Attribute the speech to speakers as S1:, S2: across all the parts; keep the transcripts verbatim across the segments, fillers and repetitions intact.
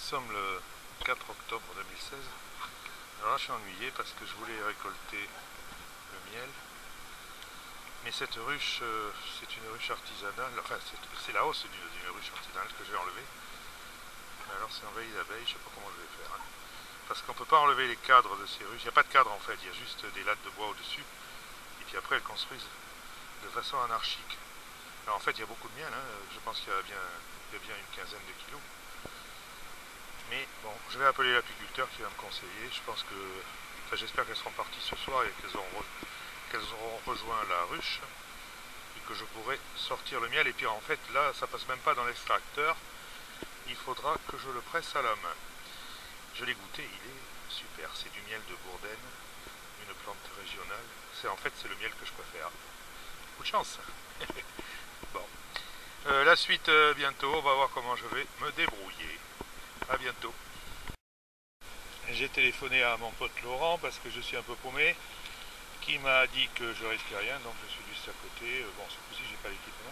S1: sommes le quatre octobre deux mille seize. Alors là, je suis ennuyé parce que je voulais récolter le miel. Mais cette ruche, euh, c'est une ruche artisanale, enfin c'est la hausse d'une ruche artisanale que je vais enlever. Mais alors c'est envahi d'abeilles, je ne sais pas comment je vais faire. Hein. Parce qu'on ne peut pas enlever les cadres de ces ruches. Il n'y a pas de cadre en fait, il y a juste des lattes de bois au-dessus. Et puis après elles construisent de façon anarchique. Alors en fait il y a beaucoup de miel, hein. Je pense qu'il y, y a bien une quinzaine de kilos. Mais bon, je vais appeler l'apiculteur qui va me conseiller. Je pense que, enfin, j'espère qu'elles seront parties ce soir et qu'elles auront, qu'elles auront rejoint la ruche et que je pourrai sortir le miel. Et puis en fait, là, ça passe même pas dans l'extracteur. Il faudra que je le presse à la main. Je l'ai goûté, il est super. C'est du miel de Bourdaine, une plante régionale. C'est en fait c'est le miel que je préfère. Beaucoup de chance. Bon, euh, la suite euh, bientôt. On va voir comment je vais me débrouiller. A bientôt. J'ai téléphoné à mon pote Laurent parce que je suis un peu paumé, qui m'a dit que je risquais rien, donc je suis juste à côté. Bon, ce coup-ci j'ai pas l'équipement.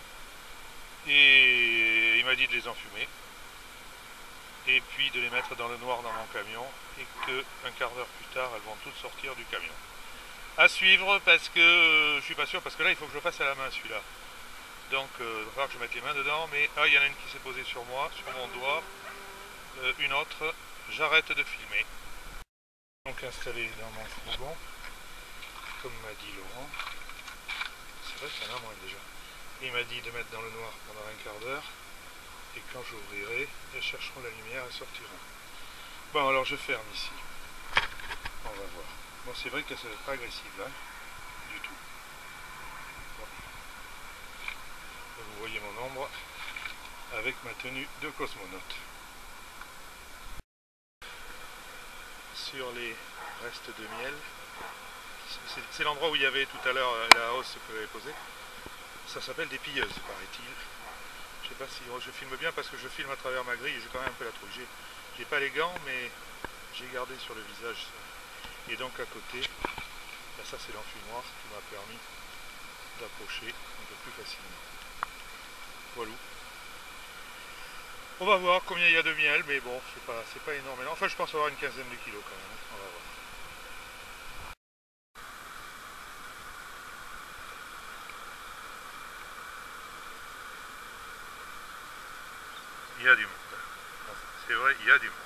S1: Et il m'a dit de les enfumer et puis de les mettre dans le noir dans mon camion et que un quart d'heure plus tard elles vont toutes sortir du camion. À suivre parce que euh, je suis pas sûr, parce que là il faut que je le fasse à la main celui-là. Donc euh, il va falloir que je mette les mains dedans, mais ah, il y en a une qui s'est posée sur moi, sur mon doigt. Euh, une autre, j'arrête de filmer. Donc installé dans mon fourgon, comme m'a dit Laurent. C'est vrai qu'il y en a moins déjà. Il m'a dit de mettre dans le noir pendant un quart d'heure, et quand j'ouvrirai, elles chercheront la lumière et sortiront. Bon, alors je ferme ici. On va voir. Bon, c'est vrai que ça n'est pas agressif là, du tout. Bon. Vous voyez mon ombre avec ma tenue de cosmonaute. Sur les restes de miel, c'est l'endroit où il y avait tout à l'heure la hausse que j'avais posée. Ça s'appelle des pilleuses, paraît-il. Je sais pas si je filme bien parce que je filme à travers ma grille et j'ai quand même un peu la trouille. J'ai pas les gants, mais j'ai gardé sur le visage ça. Et donc à côté, là, ça c'est l'enfumoir qui m'a permis d'approcher un peu plus facilement. Voilà. On va voir combien il y a de miel, mais bon, c'est pas, c'est pas énorme. Enfin, je pense avoir une quinzaine de kilos quand même. On va voir. Il y a du monde. C'est vrai, il y a du monde.